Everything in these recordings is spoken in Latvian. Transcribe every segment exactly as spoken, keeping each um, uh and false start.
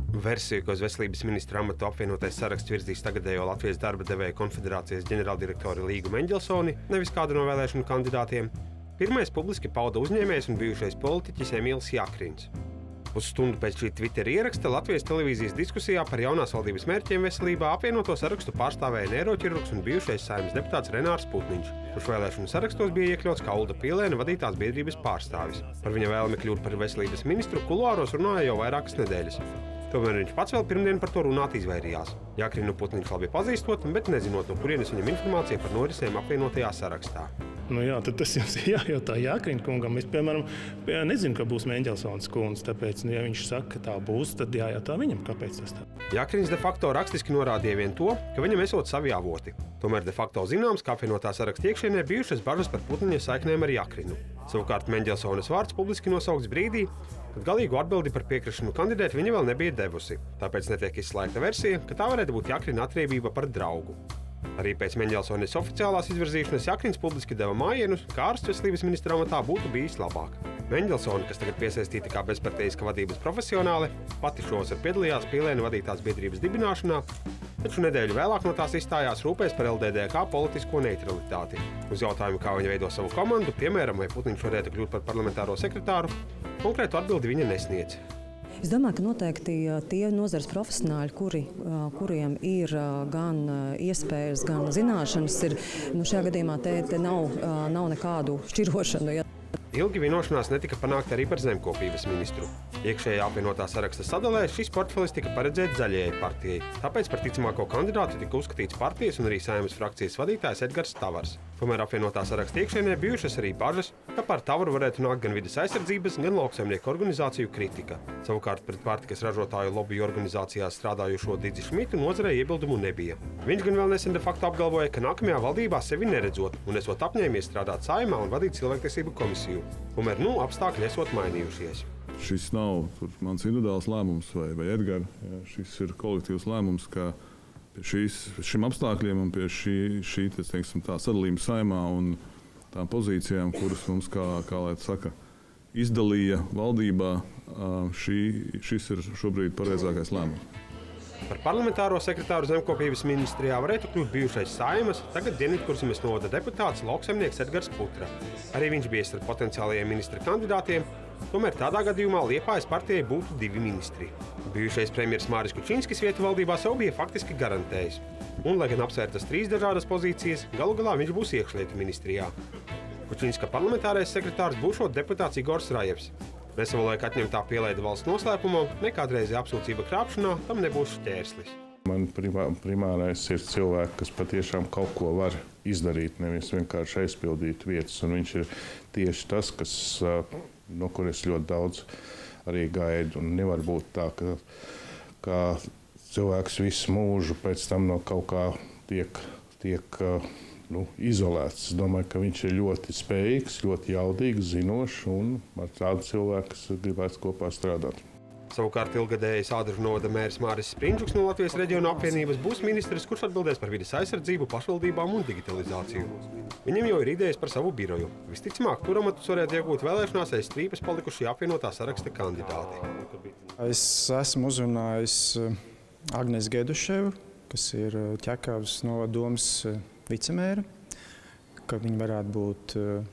Versiju, ko uz veselības ministra amatu apvienotais saraksts virzīs tagadējo Latvijas darba devēju konfederācijas ģenerāldirektori Līgu Meņģelsoni, nevis kādu no vēlēšanu kandidātiem, pirmais publiski pauda uzņēmējs un bijušais politiķis Emīls Jakrins. Pusstundu pēc šī Twitter ieraksta Latvijas televīzijas diskusijā par jaunās valdības mērķiem veselībā apvienoto sarakstu pārstāvēja neiroķirurgs un bijušais Saeimas deputāts Renārs Putniņš, kurš vēlēšanu sarakstos bija iekļauts kā Ulda Pīlēna vadītās biedrības pārstāvis. Par viņa vēlmi kļūt par veselības ministru kuluāros runāja jau vairākas nedēļas. Tomēr viņš pats vēl pirmdien par to runāt izvairījās. Jakrinu Putniņš labi pazīstot, bet nezinot, no kurienes viņam informācija par norisēm apvienotajā sarakstā. Nu jā, tad tas jums ir jājautā Jakrina kungam. Es, piemēram, nezinu, ka būs Meņģelsons kundze, tāpēc, nu, ja viņš saka, ka tā būs, tad jājautā viņam, kāpēc tas tā. Jakrins de facto rakstiski norādīja vien to, ka viņam esot savi avoti. Tomēr de facto zināms, ka apvienotā saraksta iekšienē bijušas bažas par Putniņa saiknēm ar Jakrinu. Savukārt Meņģelsones vārds publiski nosaukts brīdī, kad galīgu atbildi par piekrišanu kandidēt viņa vēl nebija devusi. Tāpēc netiek izslēgta versija, ka tā varētu būt Jakrina atriebība par draugu. Arī pēc Meņģelsones oficiālās izvirzīšanas Jakrins publiski deva mājienus, ka ārsts veselības ministra amatā būtu bijis labāk. Meņģelsone, kas tagad piesaistīta kā bezparteiska vadības profesionāle, pati šovasar piedalījās Pīlēna vadītās biedrības dibināšanā, taču nedēļu vēlāk no tās izstājās rūpēs par L D D K politisko neutralitāti. Uz jautājumu, kā viņa veido savu komandu, piemēram, vai Putniņš varētu kļūt par parlamentāro sekretāru, konkrētu atbildi viņa nesniedz. Es domāju, ka noteikti tie nozares profesionāļi, kuri, kuriem ir gan iespējas, gan zināšanas, ir, nu šajā gadījumā te, te nav, nav nekādu šķirošanu. Ja. Ilgi vienošanās netika panākta arī par zemkopības ministru. Iekšējā apvienotā saraksta sadalē šis portfelis tika paredzēts Zaļajai partijai. Tāpēc par ticamāko kandidātu tika uzskatīts partijas un arī Saeimas frakcijas vadītājs Edgars Tavars. Tomēr apvienotā saraksta iekšienē bijušas arī bažas, ka par Tavaru varētu nākt gan vides aizsardzības, gan lauksaimnieku organizāciju kritika. Savukārt pret pārtikas ražotāju lobiju organizācijās strādājušo Didzi Šmitu nozarei iebildumu nebija. Viņš gan vēl nesen de facto apgalvoja, ka nākamajā valdībā sevi neredzot un esot apņēmies strādāt Saeimā un vadīt cilvēktiesību komisiju. Tomēr nu apstākļi esot mainījušies. Šis nav mans individuāls lēmums vai, vai Edgara. Ja, šis ir kolektīvs lēmums, ka pie šīs, šim apstākļiem un pie šī, šī teiksim, tā sadalījuma Saeimā un tām pozīcijām, kuras mums, kā, kā lai saka, izdalīja valdībā, šī, šis ir šobrīd pareizākais lēmums. Par parlamentāro sekretāru zemkopības ministrijā varētu kļūt bijušais Saeimas, tagad Dienvidkurzemes novada deputāts lauksaimnieks Edgars Putra. Arī viņš bija starp potenciālajiem ministra kandidātiem, tomēr tādā gadījumā Liepājas partijai būtu divi ministri. Bijušais premjers Māris Kučinskis vietu valdībā sev bija faktiski garantējis. Un, lai gan apsvērtas trīs dažādas pozīcijas, galu galā viņš būs iekšlietu ministrijā. Kučinska parlamentārais sekretārs būšot deputāts Igors Rajevs. Nesavulaik atņemtā pielaida valsts noslēpumā, nekādreizē apsūdzība krāpšanā tam nebūs šķērslis. Man primā, primārais ir cilvēki, kas patiešām kaut ko var izdarīt, nevis vienkārši aizpildīt vietas. Un viņš ir tieši tas, kas, no kur es ļoti daudz arī gaidu. Un nevar būt tā, ka, ka cilvēks visu mūžu pēc tam no kaut kā tiek, tiek nu, izolēts. Es domāju, ka viņš ir ļoti spējīgs, ļoti jaudīgs, zinošs un ar tādu cilvēku, kas gribētu kopā strādāt. Savukārt ilgadējais Ādru novada mērs Māris Sprindžuks no Latvijas reģiona apvienības būs ministrs, kurš atbildēs par vides aizsardzību, pašvaldībām un digitalizāciju. Viņam jau ir idejas par savu biroju. Visticamāk, kur amatus varētu iegūt vēlēšanās aiz strīpas palikušie apvienotā saraksta kandidāti. Es esmu uzrunājis Agnes Geduševu, kas ir Ķekavas novada domas vicemēra, ka viņa varētu būt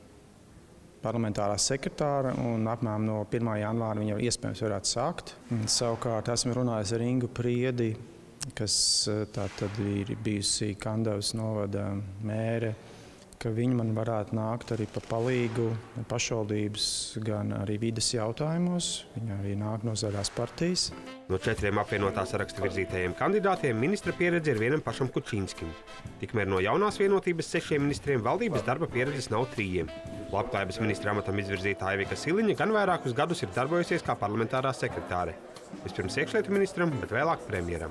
parlamentārā sekretāra un apmēram no pirmā janvāra viņa iespējams varētu sākt. Savukārt esmu runājis ar Ingu Priedi, kas tātad ir bijusi Kandavas novada mēre, ka viņi man varētu nākt arī pa palīgu pašvaldības, gan arī vides jautājumos. Viņa arī nāk no Zaļās partijas. No četriem apvienotā saraksta virzītajiem kandidātiem ministra pieredze ir vienam pašam Kučinskim. Tikmēr no jaunās vienotības sešiem ministriem valdības darba pieredzes nav trījiem. Labklājības ministra amatam izvirzītā Aivika Siliņa gan vairākus gadus ir darbojusies kā parlamentārā sekretāre. Vispirms iekšlietu ministram, bet vēlāk premjeram.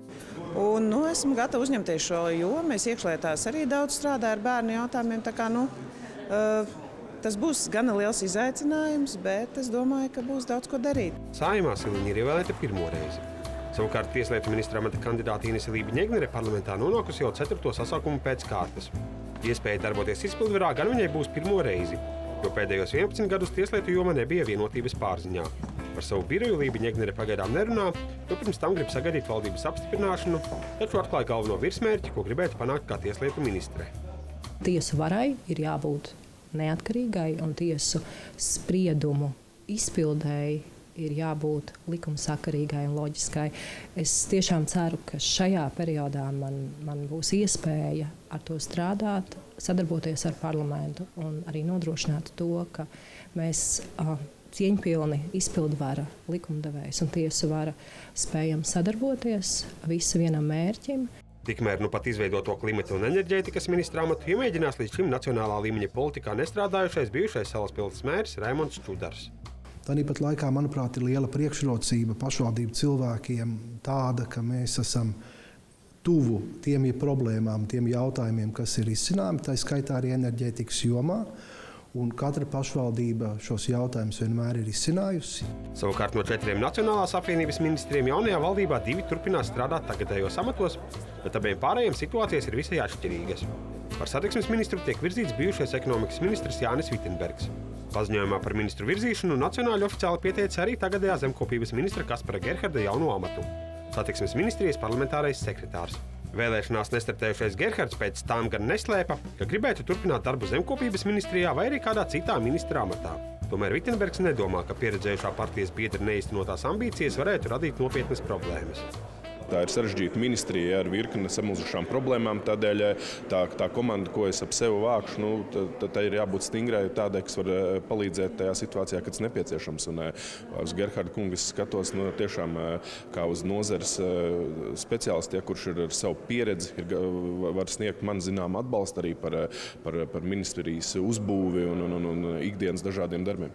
Un, nu, esmu gatava uzņemties šo jomu. Es iekšlietās arī daudz strādāju ar bērnu jautājumiem. Tā kā, nu, uh, tas būs gana liels izaicinājums, bet es domāju, ka būs daudz ko darīt. Saeimā Siliņa ir ievēlēta pirmo reizi. Savukārt tieslietu ministra amata kandidāte Inese Lība-Ņegnere parlamentā nonākusi jau ceturto sasaukumu pēc kārtas. Iespēja darboties izpildvarā gan viņai būs pirmo reizi, jo pēdējos vienpadsmit gadus tieslietu joma nebija vienotības pārziņā. Par savu biroju Lībiņa Egnere pagaidām nerunā, jo pirms tam grib sagaidīt valdības apstiprināšanu, taču atklāja galveno virsmērķi, ko gribētu panākt kā tieslietu ministre. Tiesu varai ir jābūt neatkarīgai un tiesu spriedumu izpildēji ir jābūt likumsakarīgai un loģiskai. Es tiešām ceru, ka šajā periodā man, man būs iespēja ar to strādāt, sadarboties ar parlamentu un arī nodrošināt to, ka mēs uh, cieņpilni izpildvara, likumdevējs un tiesu vara spējam sadarboties visi vienam mērķim. Tikmēr nu pat izveidoto klimata un enerģētikas ministra amatu iemēģinās līdz šim nacionālā līmeņa politikā nestrādājušais bijušais Salaspilsnes mērs Raimonds Čudars. Tāpat laikā, manuprāt, ir liela priekšrocība pašvaldību cilvēkiem tāda, ka mēs esam tuvu tiem problēmām, tiem jautājumiem, kas ir izcināmi, tā skaitā arī enerģētikas jomā. Un katra pašvaldība šos jautājumus vienmēr ir izcinājusi. Savukārt no četriem Nacionālās apvienības ministriem jaunajā valdībā divi turpinās strādāt tagadējos amatos, bet abiem pārējiem situācijas ir visai atšķirīgas. Par satiksmes ministru tiek virzīts bijušais ekonomikas ministrs Jānis Vitenbergs. Paziņojumā par ministru virzīšanu nacionāļi oficiāli pieteica arī tagadējā zemkopības ministra Kaspara Gerharda jauno amatu – satiksmes ministrijas parlamentārais sekretārs. Vēlēšanās nestartējušais Gerhards pēc tām gan neslēpa, ka gribētu turpināt darbu zemkopības ministrijā vai arī kādā citā ministra amatā. Tomēr Vitenbergs nedomā, ka pieredzējušā partijas biedra neīstenotās ambīcijas varētu radīt nopietnas problēmas. Tā ir sarežģīta ministrija ar virkni samilzušām problēmām, tādēļ tā, tā komanda, ko es ap sevi vākšu, nu, tā, tā ir jābūt stingrai tādai, kas var palīdzēt tajā situācijā, kad tas nepieciešams. Un uz Gerharda kungu es skatos nu, tiešām kā uz nozares speciālistu, kurš ir ar savu pieredzi, ir, var sniegt man zinām atbalstu arī par, par, par ministrijas uzbūvi un, un, un, un ikdienas dažādiem darbiem.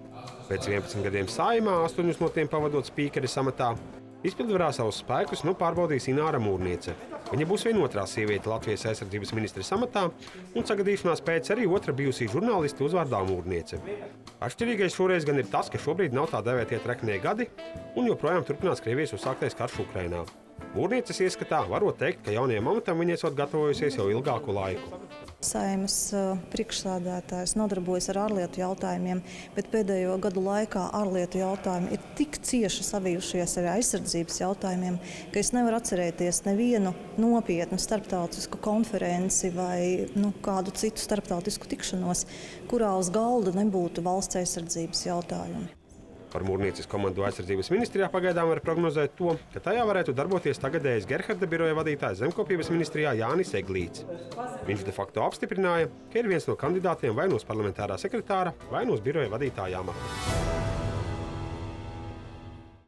Pēc vienpadsmit gadiem Saeimā, astoņus no tiem pavadot spīkeres amatā, izpildvarā savus spēkus nu pārbaudīs Ināra Mūrniece. Viņa būs vienotrā sieviete Latvijas aizsardzības ministres amatā un sagadīšanās pēc arī otra bijusī žurnāliste uzvārdā Mūrniece. Atšķirīgais šoreiz gan ir tas, ka šobrīd nav tā dēvētie treknie gadi un joprojām turpinās Krievijas uzsāktais karš Ukrainā. Mūrnieces ieskatā varot teikt, ka jaunajam amatam viņa esot gatavojusies jau ilgāku laiku. Saeimas priekšsēdētājs nodarbojas ar ārlietu jautājumiem, bet pēdējo gadu laikā ārlietu jautājumi ir tik cieši savijušies ar aizsardzības jautājumiem, ka es nevaru atcerēties nevienu nopietnu starptautisku konferenci vai nu, kādu citu starptautisku tikšanos, kurā uz galda nebūtu valsts aizsardzības jautājumi. Par Mūrnieces komandu aizsardzības ministrijā pagaidām var prognozēt to, ka tajā varētu darboties tagadējais Gerharda biroja vadītājs zemkopības ministrijā Jānis Eglīts. Viņš de facto apstiprināja, ka ir viens no kandidātiem vai no parlamentārā sekretāra, vai no biroja vadītāja amata.